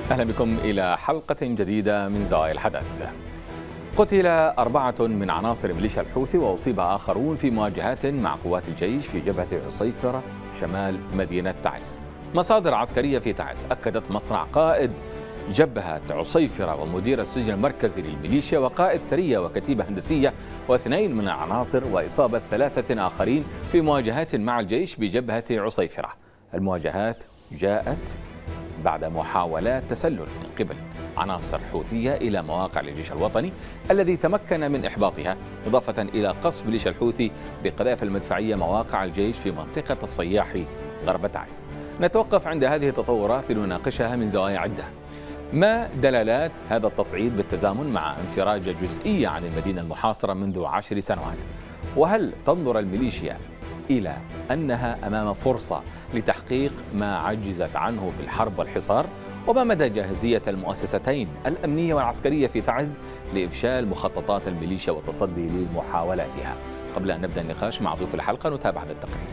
أهلا بكم إلى حلقة جديدة من زوايا الحدث. قتل 4 من عناصر ميليشيا الحوثي وأصيب آخرون في مواجهات مع قوات الجيش في جبهة عصيفرة شمال مدينة تعز. مصادر عسكرية في تعز أكدت مصرع قائد جبهة عصيفرة ومدير السجن المركزي للميليشيا وقائد سرية وكتيبة هندسية و2 من العناصر وإصابة 3 آخرين في مواجهات مع الجيش بجبهة عصيفرة. المواجهات جاءت بعد محاولات تسلل من قبل عناصر حوثية إلى مواقع الجيش الوطني الذي تمكن من إحباطها، إضافة إلى قصف ميليشيا الحوثي بقذائف المدفعية مواقع الجيش في منطقة الصياح غرب تعز. نتوقف عند هذه التطورات لنناقشها من زوايا عدة. ما دلالات هذا التصعيد بالتزامن مع انفراجة جزئية عن المدينة المحاصرة منذ 10 سنوات؟ وهل تنظر الميليشيا إلى أنها أمام فرصة لتحقيق ما عجزت عنه في الحرب والحصار؟ وما مدى جاهزية المؤسستين الأمنية والعسكرية في تعز لإفشال مخططات الميليشيا والتصدي لمحاولاتها؟ قبل أن نبدأ النقاش مع ضيوف الحلقة نتابع هذا التقرير.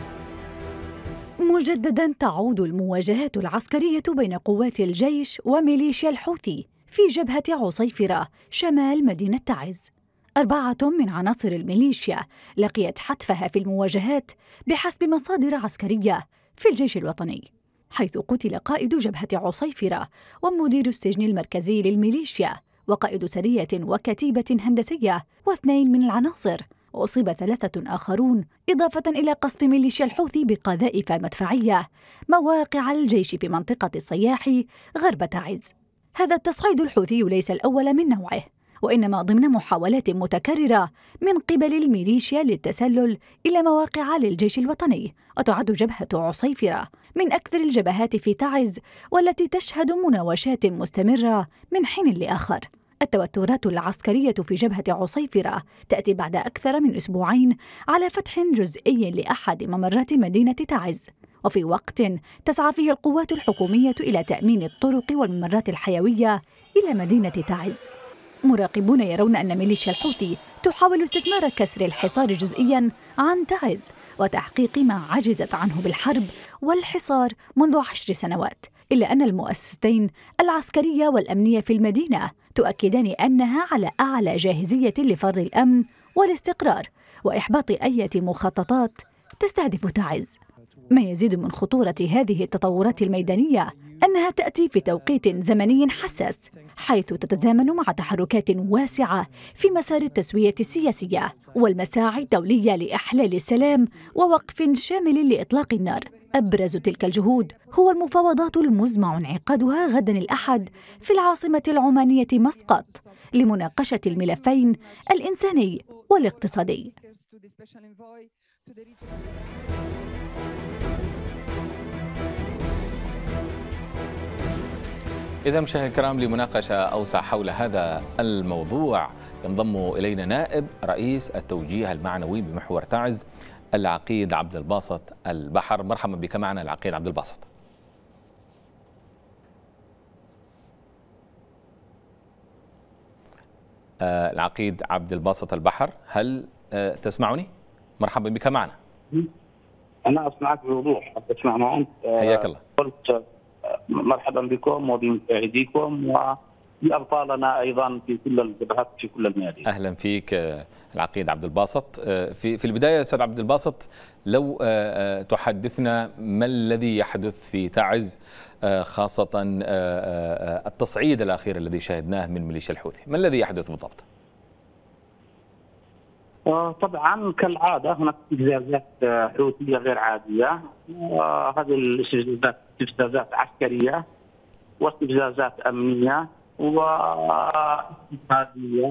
مجددا تعود المواجهات العسكرية بين قوات الجيش وميليشيا الحوثي في جبهة عصيفرة شمال مدينة تعز. 4 من عناصر الميليشيا لقيت حتفها في المواجهات بحسب مصادر عسكرية في الجيش الوطني، حيث قتل قائد جبهة عصيفرة ومدير السجن المركزي للميليشيا وقائد سرية وكتيبة هندسية و2 من العناصر، وأصيب 3 آخرون، إضافة إلى قصف ميليشيا الحوثي بقذائف مدفعية مواقع الجيش في منطقة الصياح غرب تعز. هذا التصعيد الحوثي ليس الأول من نوعه، وإنما ضمن محاولات متكررة من قبل الميليشيا للتسلل إلى مواقع للجيش الوطني. وتعد جبهة عصيفرة من أكثر الجبهات في تعز والتي تشهد مناوشات مستمرة من حين لآخر. التوترات العسكرية في جبهة عصيفرة تأتي بعد أكثر من أسبوعين على فتح جزئي لأحد ممرات مدينة تعز، وفي وقت تسعى فيه القوات الحكومية إلى تأمين الطرق والممرات الحيوية إلى مدينة تعز. مراقبون يرون أن ميليشيا الحوثي تحاول استثمار كسر الحصار جزئياً عن تعز وتحقيق ما عجزت عنه بالحرب والحصار منذ 10 سنوات، إلا أن المؤسستين العسكرية والأمنية في المدينة تؤكدان أنها على أعلى جاهزية لفرض الأمن والاستقرار وإحباط أي مخططات تستهدف تعز. ما يزيد من خطورة هذه التطورات الميدانية أنها تأتي في توقيت زمني حساس، حيث تتزامن مع تحركات واسعة في مسار التسوية السياسية والمساعي الدولية لإحلال السلام ووقف شامل لإطلاق النار. أبرز تلك الجهود هو المفاوضات المزمع انعقادها غدا الأحد في العاصمة العمانية مسقط لمناقشة الملفين الإنساني والاقتصادي. إذا مشاهدينا الكرام، لمناقشة أوسع حول هذا الموضوع ينضم إلينا نائب رئيس التوجيه المعنوي بمحور تعز العقيد عبد الباسط البحر. مرحبا بك معنا العقيد عبد الباسط. العقيد عبد الباسط البحر، هل تسمعني؟ مرحبا بك معنا. أنا أسمعك بوضوح، أسمع ما أنت. حياك الله. قلت مرحبا بكم وبمشاهديكم وبأبطالنا أيضا في كل الجبهات في كل الميادين. أهلا فيك العقيد عبد الباسط. في البداية أستاذ عبد الباسط، لو تحدثنا ما الذي يحدث في تعز، خاصة التصعيد الأخير الذي شاهدناه من ميليشيا الحوثي، ما الذي يحدث بالضبط؟ طبعا كالعادة هناك استفزازات حوثية غير عادية، وهذه الاستفزازات استفزازات عسكرية واستفزازات أمنية واقتصادية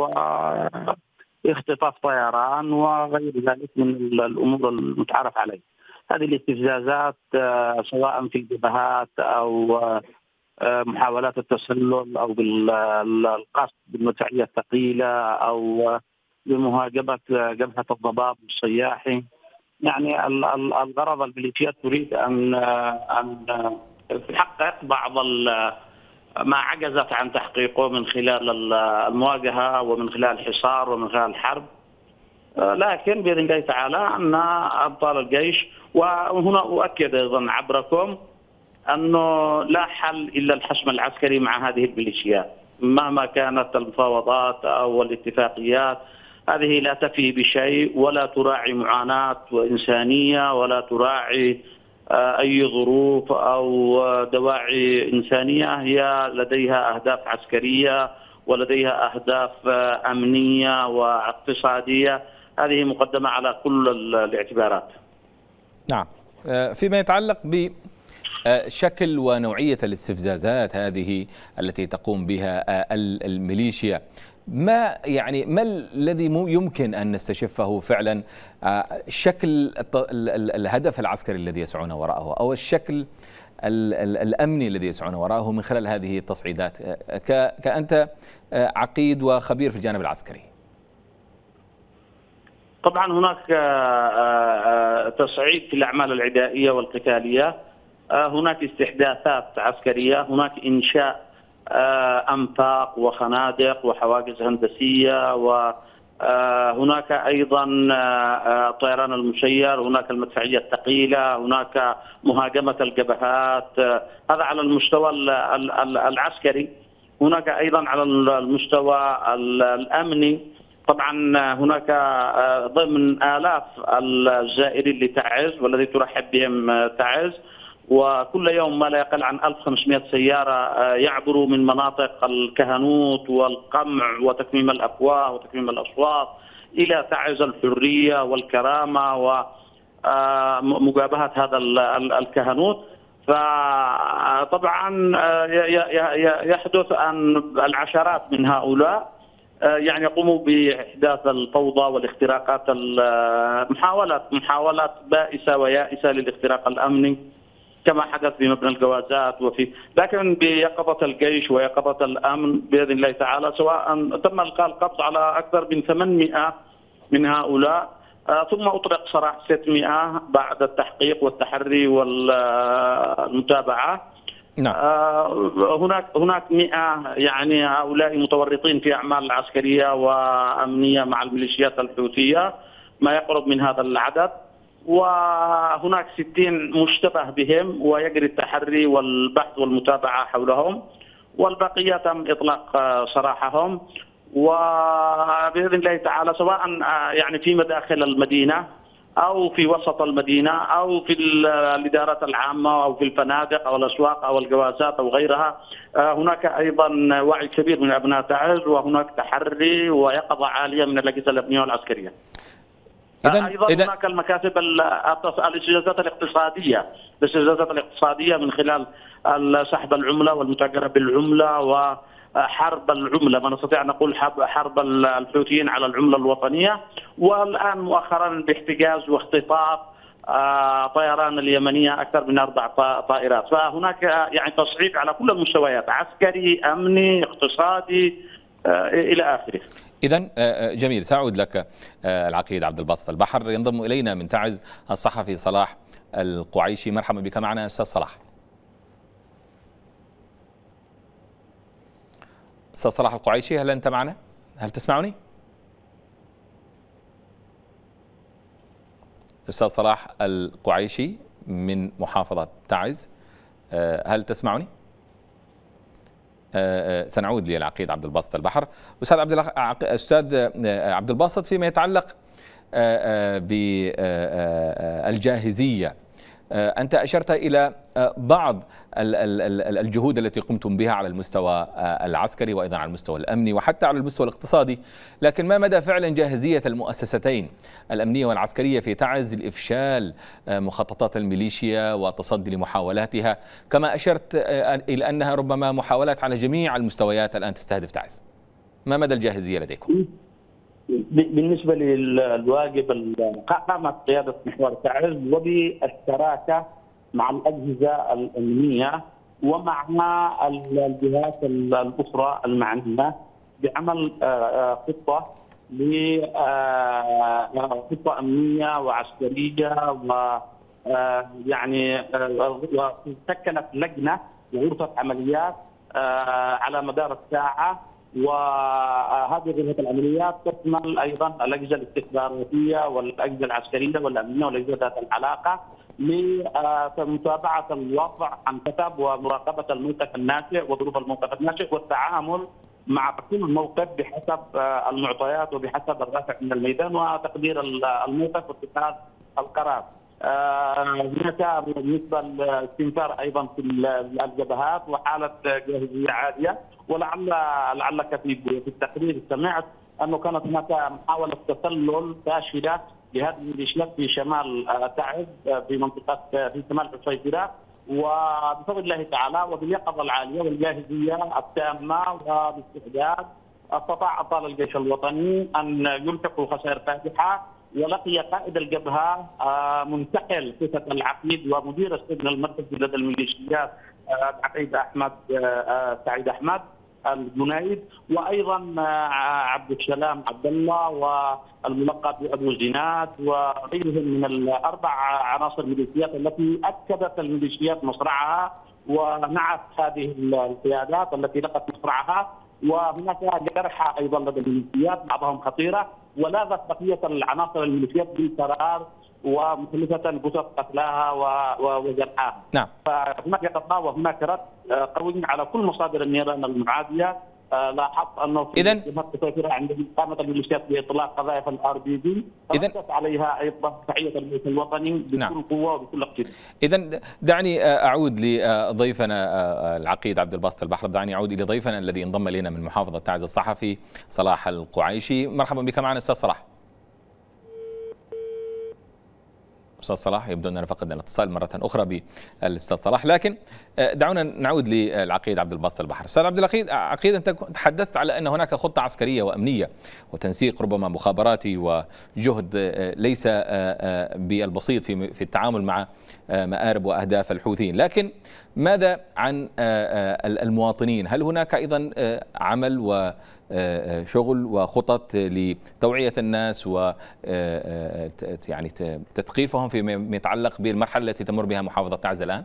واختطاف طيران وغير ذلك من الأمور المتعارف عليها. هذه الاستفزازات سواء في جبهات أو محاولات التسلل أو بالقصد بالمدفعية الثقيلة أو بمهاجمة جبهة الضباب الصياحي. يعني الغرض الميليشيات تريد أن تحقق بعض ما عجزت عن تحقيقه من خلال المواجهة ومن خلال الحصار ومن خلال الحرب، لكن بإذن الله تعالى أن أبطال الجيش، وهنا أؤكد أيضا عبركم أنه لا حل إلا الحشم العسكري مع هذه الميليشيات، مهما كانت المفاوضات أو الاتفاقيات هذه لا تفي بشيء ولا تراعي معاناة وإنسانية ولا تراعي أي ظروف أو دواعي إنسانية. هي لديها أهداف عسكرية ولديها أهداف أمنية واقتصادية، هذه مقدمة على كل الاعتبارات. نعم. فيما يتعلق بشكل ونوعية الاستفزازات هذه التي تقوم بها الميليشيا، ما الذي يمكن أن نستشفه فعلا شكل الهدف العسكري الذي يسعون وراءه أو الشكل الأمني الذي يسعون وراءه من خلال هذه التصعيدات، كأنت عقيد وخبير في الجانب العسكري؟ طبعا هناك تصعيد في الأعمال العدائية والقتالية، هناك استحداثات عسكرية، هناك إنشاء أنفاق وخنادق وحواجز هندسية، وهناك أيضا الطيران المسير، هناك المدفعية الثقيلة، هناك مهاجمة الجبهات، هذا على المستوى العسكري. هناك أيضا على المستوى الأمني، طبعا هناك ضمن آلاف الزائرين لتعز والذي ترحب بهم تعز، وكل يوم ما لا يقل عن 1500 سيارة يعبروا من مناطق الكهنوت والقمع وتكميم الأفواه وتكميم الأصوات إلى تعز الحرية والكرامة ومجابهة هذا الكهنوت. فطبعا يحدث أن العشرات من هؤلاء يقوموا بإحداث الفوضى والاختراقات، محاولات بائسة ويائسة للاختراق الأمني كما حدث في مبنى الجوازات لكن بيقظة الجيش ويقظة الأمن بإذن الله تعالى، سواء تم إلقاء القبض على أكثر من 800 من هؤلاء، ثم أطلق سراح 600 بعد التحقيق والتحري والمتابعة. نعم. هناك 100 هؤلاء متورطين في أعمال عسكرية وأمنية مع الميليشيات الحوثية، ما يقرب من هذا العدد، وهناك 60 مشتبه بهم ويجري التحري والبحث والمتابعة حولهم، والبقية تم إطلاق سراحهم. وبإذن الله تعالى سواء في مداخل المدينة أو في وسط المدينة أو في الإدارات العامة أو في الفنادق أو الأسواق أو الجوازات أو غيرها، هناك أيضا وعي كبير من أبناء تعز، وهناك تحري ويقظة عالية من الأجهزة الأمنية والعسكرية. أيضا هناك المكاسب الاستجازات الاقتصادية من خلال سحب العملة والمتاجرة بالعملة وحرب العملة، ما نستطيع أن نقول حرب الحوثيين على العملة الوطنية، والآن مؤخرا باحتجاز واختطاف طيران اليمنية أكثر من 4 طائرات. فهناك تصعيد على كل المستويات، عسكري أمني اقتصادي إلى آخره. إذن جميل، سأعود لك العقيد عبد الباسط البحر. ينضم إلينا من تعز الصحفي صلاح القعيشي. مرحبا بك معنا أستاذ صلاح. أستاذ صلاح القعيشي، هل أنت معنا؟ هل تسمعني؟ أستاذ صلاح القعيشي من محافظة تعز، هل تسمعني؟ سنعود للعقيد عبد الباسط البحر. أستاذ عبد الباسط، فيما يتعلق بالجاهزية، أنت أشرت إلى بعض الجهود التي قمتم بها على المستوى العسكري وأيضا على المستوى الأمني وحتى على المستوى الاقتصادي، لكن ما مدى فعلا جاهزية المؤسستين الأمنية والعسكرية في تعز لإفشال مخططات الميليشيا والتصدي لمحاولاتها، كما أشرت إلى أنها ربما محاولات على جميع المستويات الآن تستهدف تعز؟ ما مدى الجاهزية لديكم؟ بالنسبة للواجب، قامت قيادة محور تعز وبالشراكة مع الأجهزة الأمنية ومع الجهات الأخرى المعنية بعمل خطة خطة أمنية وعسكرية، وسكنت لجنة وغرفة عمليات على مدار الساعة وهذه جبهة العمليات تشمل أيضا الأجهزة الاستخباراتية والأجهزة العسكرية والأمنية والأجهزة ذات العلاقة لمتابعة الوضع عن كثب ومراقبة الموقف الناشئ وظروف الموقف الناشئ والتعامل مع تقييم الموقف بحسب المعطيات وبحسب الرافع من الميدان وتقدير الموقف واتخاذ القرار. هناك بالنسبه للاستنفار ايضا في الجبهات وحاله جاهزيه عاليه، لعلك في التقرير سمعت انه كانت هناك محاوله تسلل فاشله لهذه الميليشيات في شمال تعز في منطقه في شمال عصيفره، وبفضل الله تعالى وباليقظه العاليه والجاهزيه التامه والاستعداد استطاع ابطال الجيش الوطني ان يلحقوا خسائر فادحه. ولقي قائد الجبهه منتقل صفه العقيد ومدير السجن المركزي لدى الميليشيات سعيد احمد الجنايد، وايضا عبد السلام عبد الله والملقب بابو زينات وغيرهم من الاربع عناصر الميليشيات التي اكدت الميليشيات مصرعها ونعت هذه القيادات التي لقت مصرعها. وهناك جرحى ايضا لدى الميليشيات بعضهم خطيره، ولاذت بقيه العناصر الميليشيات بالقرار ومخلفه جثث قتلاها وجرحاها. نعم. فهناك قضاء وهناك رد قوي على كل مصادر النيران المعاديه. لاحظت انه في جبهه عندما قامت الميليشيات باطلاق قذائف الRPG ردت عليها ايضا تحيه الجيش الوطني بكل قوه وبكل اقتدار. اذا دعني اعود لضيفنا العقيد عبد الباسط البحر، دعني اعود الى ضيفنا الذي انضم الينا من محافظه تعز الصحفي صلاح القعيشي. مرحبا بك معنا استاذ صلاح. أستاذ صلاح يبدو أننا فقدنا الاتصال مرة أخرى بالأستاذ صلاح، لكن دعونا نعود للعقيد عبد الباسط البحر. أستاذ عبد العقيد، أنت تحدثت على أن هناك خطة عسكرية وأمنية وتنسيق ربما مخابراتي وجهد ليس بالبسيط في التعامل مع مآرب وأهداف الحوثيين، لكن ماذا عن المواطنين؟ هل هناك أيضا عمل وشغل وخطط لتوعية الناس و يعني تثقيفهم فيما يتعلق بالمرحلة التي تمر بها محافظة تعز الآن؟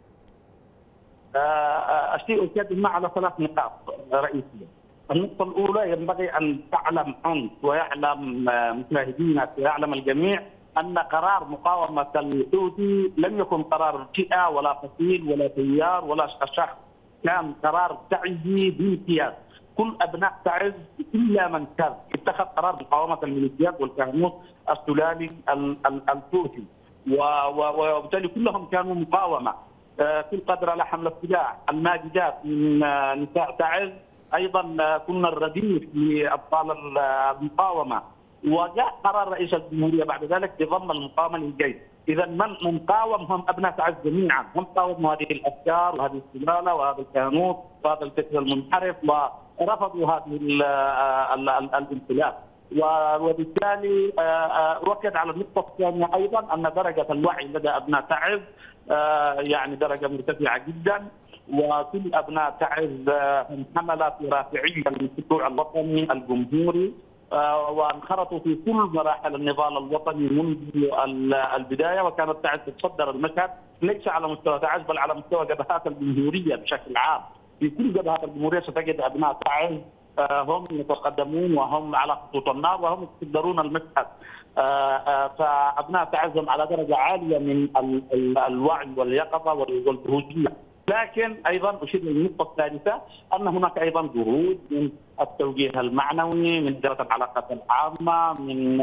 أشير أكد على 3 نقاط رئيسية. النقطة الأولى ينبغي أن تعلم أنت ويعلم مشاهدينك ويعلم الجميع أن قرار مقاومة الحوثي لم يكن قرار فئة ولا فصيل ولا تيار ولا شخص، كان قرار تعزي بامتياز. كل أبناء تعز إلا من كان اتخذ قرار مقاومة الميليشيات والكهنوت السلالي الحوثي، وبالتالي كلهم كانوا مقاومة. في القدر على حمل السلاح الماجدات من نساء تعز أيضا كنا الرديف لأبطال المقاومة، وجاء قرار رئيس الجمهورية بعد ذلك بضم المقاومة للجيش. إذا من قاوم هم أبناء تعز جميعا، هم قاوموا هذه الأفكار وهذه السلالة وهذا الكهنوت وهذا الفكر المنحرف ورفضوا هذه الانقلاب. وبالتالي ركز على النقطة الثانية أيضا أن درجة الوعي لدى أبناء تعز يعني درجة مرتفعة جدا، وكل أبناء تعز هم حملة رافعية للمشروع الوطني الجمهوري، وانخرطوا في كل مراحل النضال الوطني منذ البداية، وكانت تعز تتصدر المشهد ليس على مستوى تعز بل على مستوى جبهات الجمهورية بشكل عام. في كل جبهات الجمهورية ستجد أبناء تعز هم يتقدمون وهم على خطوط النار وهم يتصدرون المشهد. فأبناء تعز على درجة عالية من الوعي واليقظة والجهودية. لكن ايضا اشير للنقطه الثالثه ان هناك ايضا جهود من التوجيه المعنوي من اداره العلاقات العامه من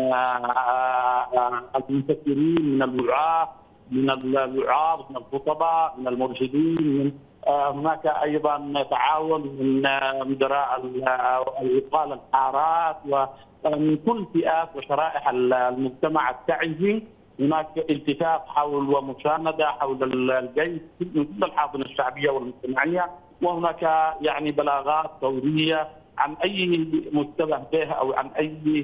المفكرين من الوعاة من الخطباء من المرشدين من هناك ايضا تعاون من مدراء العقال الحارات ومن كل فئات وشرائح المجتمع التعزي. هناك التفاف حول ومسانده حول الجيش من كل الحاضنه الشعبيه والمجتمعيه، وهناك يعني بلاغات فوريه عن اي مشتبه به او عن اي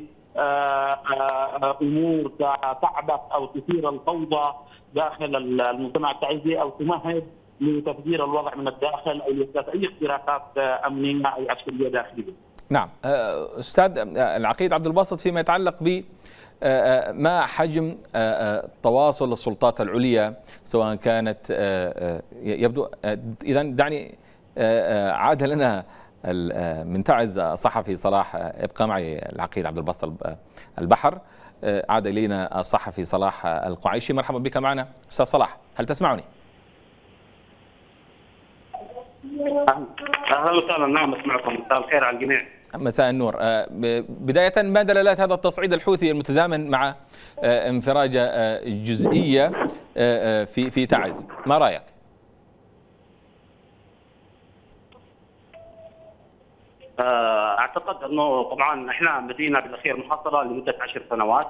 امور تعبث او تثير الفوضى داخل المجتمع التعزي او تمهد لتفجير الوضع من الداخل او لاحداث اي اختراقات امنيه او عسكريه داخليه. نعم استاذ العقيد عبد الباسط، فيما يتعلق ب ما حجم تواصل السلطات العليا سواء كانت يبدو، إذا دعني عاد لنا من تعز الصحفي صلاح، ابقى معي العقيد عبد الباسط البحر. عاد الينا الصحفي صلاح القعيشي. مرحبا بك معنا استاذ صلاح، هل تسمعني؟ اهلا وسهلا. نعم اسمعكم. مساء الخير على الجميع. مساء النور. بداية ما دلالات هذا التصعيد الحوثي المتزامن مع انفراجة جزئية في تعز؟ ما رأيك؟ اعتقد انه طبعا احنا مدينه بالاخير محاصره لمده 10 سنوات.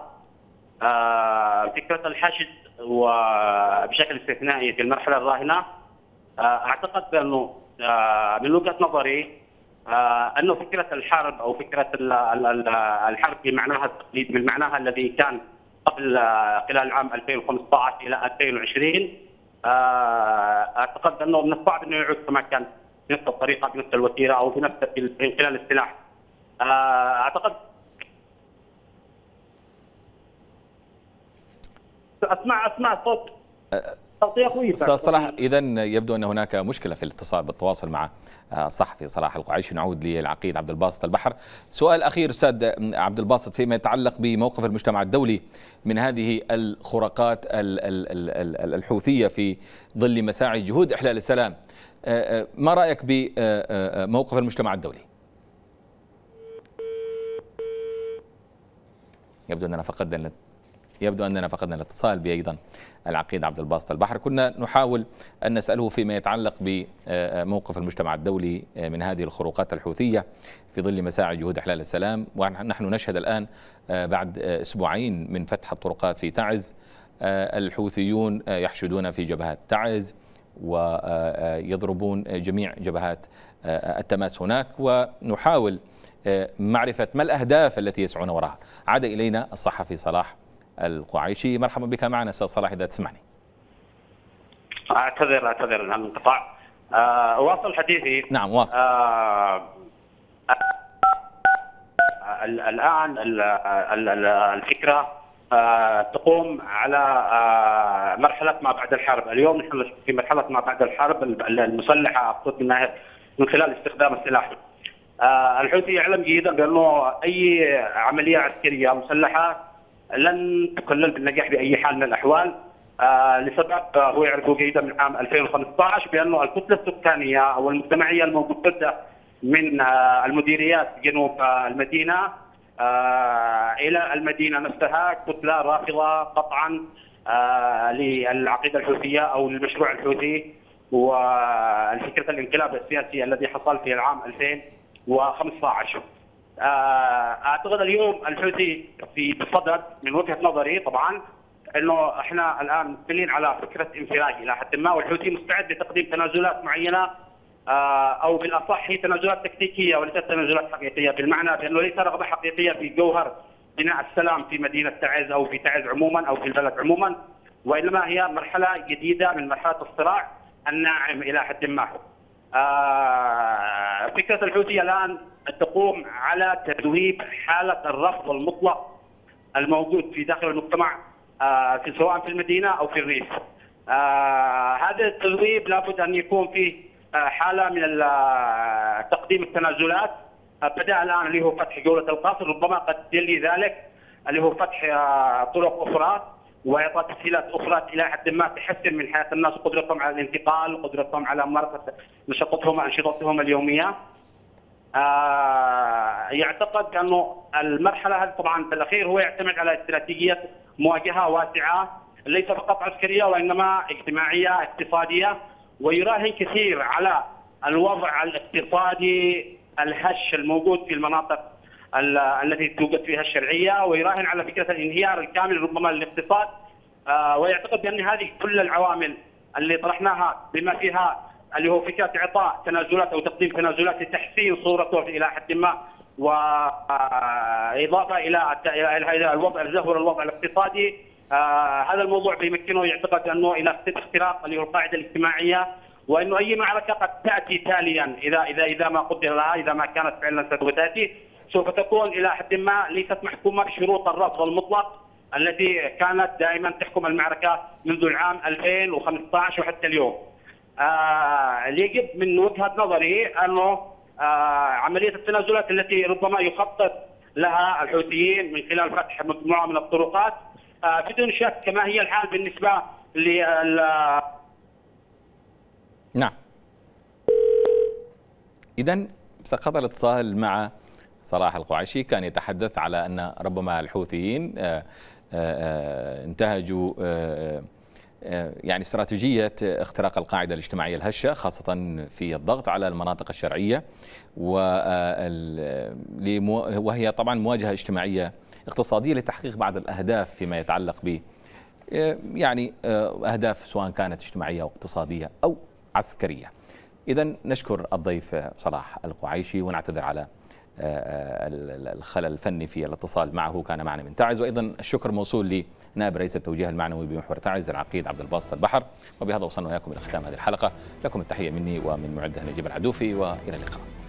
فكره الحشد وبشكل استثنائي في المرحله الراهنه، اعتقد بانه من وجهه نظري انه فكره الحرب او فكره الحرب بمعناها التقليد من معناها الذي كان قبل خلال العام 2015 الى 2020، اعتقد انه من الصعب انه يعود كما كان بنفس الطريقه بنفس الوتيره او بنفس من خلال السلاح. اعتقد اسمع صوتي كويس. استاذ صلاح، اذا يبدو ان هناك مشكله في الاتصال بالتواصل مع الصحفي صلاح القعيشي. نعود للعقيد عبد الباسط البحر. سؤال اخير استاذ عبد الباسط فيما يتعلق بموقف المجتمع الدولي من هذه الخرقات الحوثيه في ظل مساعي جهود احلال السلام. ما رايك بموقف المجتمع الدولي؟ يبدو أننا فقدنا الاتصال بأيضا العقيد عبد الباسط البحر. كنا نحاول أن نسأله فيما يتعلق بموقف المجتمع الدولي من هذه الخروقات الحوثية في ظل مساعي جهود إحلال السلام، ونحن نشهد الآن بعد أسبوعين من فتح الطرقات في تعز الحوثيون يحشدون في جبهات تعز ويضربون جميع جبهات التماس هناك، ونحاول معرفة ما الأهداف التي يسعون وراها. عاد إلينا الصحفي صلاح القعيشي. مرحبا بك معنا استاذ صلاح اذا تسمعني. اعتذر عن الانقطاع. واصل حديثي. نعم واصل. الان الفكره تقوم على مرحله ما بعد الحرب. اليوم نحن في مرحله ما بعد الحرب المسلحه، اقصد من خلال استخدام السلاح. الحوثي يعلم جيدا بانه اي عمليه عسكريه مسلحه لن تكلل بالنجاح باي حال من الاحوال، لسبب هو يعرفه جيدا من عام 2015 بانه الكتله السكانيه او المجتمعيه الموجوده من المديريات جنوب المدينه الى المدينه نفسها كتله رافضه قطعا للعقيده الحوثيه او للمشروع الحوثي والفكره الانقلاب السياسي الذي حصل في العام 2015. اعتقد اليوم الحوثي في بصدد من وجهه نظري طبعا انه احنا الان مقبلين على فكره انفراج الى حد ما، والحوثي مستعد لتقديم تنازلات معينه او بالاصح هي تنازلات تكتيكيه وليست تنازلات حقيقيه، بالمعنى بانه ليس رغبه حقيقيه في جوهر بناء السلام في مدينه تعز او في تعز عموما او في البلد عموما، وانما هي مرحله جديده من مرحله الصراع الناعم الى حد ما. فكره الحوثي الان تقوم على تذويب حاله الرفض المطلق الموجود في داخل المجتمع سواء في المدينه او في الريف. هذا التذويب لابد ان يكون فيه حاله من تقديم التنازلات. بدا الان اللي هو فتح جوله القصر، ربما قد يلي ذلك اللي هو فتح طرق اخرى واعطاء تسهيلات اخرى الى حد ما تحسن من حياه الناس وقدرتهم على الانتقال وقدرتهم على ممارسه نشاطاتهم وانشطتهم اليوميه. يعتقد انه المرحله هذه طبعا بالاخير هو يعتمد على استراتيجيه مواجهه واسعه ليس فقط عسكريه وانما اجتماعيه اقتصاديه، ويراهن كثير على الوضع الاقتصادي الهش الموجود في المناطق التي توجد فيها الشرعيه، ويراهن على فكره الانهيار الكامل ربما للاقتصاد. ويعتقد بان هذه كل العوامل اللي طرحناها بما فيها اللي هو فكره اعطاء تنازلات او تقديم تنازلات لتحسين صورته الى حد ما، واضافه الى الوضع الزهور الوضع الاقتصادي. هذا الموضوع بيمكنه يعتقد انه الى اختراق اللي هو القاعده الاجتماعيه، وانه اي معركه قد تاتي تاليا اذا ما قدر لها، اذا ما كانت فعلا ستاتي سوف تكون الى حد ما ليست محكومه بشروط الرفض المطلق التي كانت دائما تحكم المعركه منذ العام 2015 وحتى اليوم. يجب من وجهه نظري انه عملية التنازلات التي ربما يخطط لها الحوثيين من خلال فتح مجموعة من الطرقات. بدون شك كما هي الحال بالنسبة نعم. إذن سقط الاتصال مع صلاح القعيشي، كان يتحدث على أن ربما الحوثيين انتهجوا يعني استراتيجية اختراق القاعدة الاجتماعية الهشة، خاصة في الضغط على المناطق الشرعية، وهي طبعا مواجهة اجتماعية اقتصادية لتحقيق بعض الأهداف فيما يتعلق ب يعني أهداف سواء كانت اجتماعية أو اقتصادية أو عسكرية. إذن نشكر الضيف صلاح القعيشي ونعتذر على الخلل الفني في الاتصال معه، كان معنا من تعز. وأيضا الشكر موصول لنائب رئيس التوجيه المعنوي بمحور تعز العقيد عبد الباسط البحر. وبهذا وصلنا وإياكم إلى ختام هذه الحلقة، لكم التحية مني ومن معده نجيب العدوفي، وإلى اللقاء.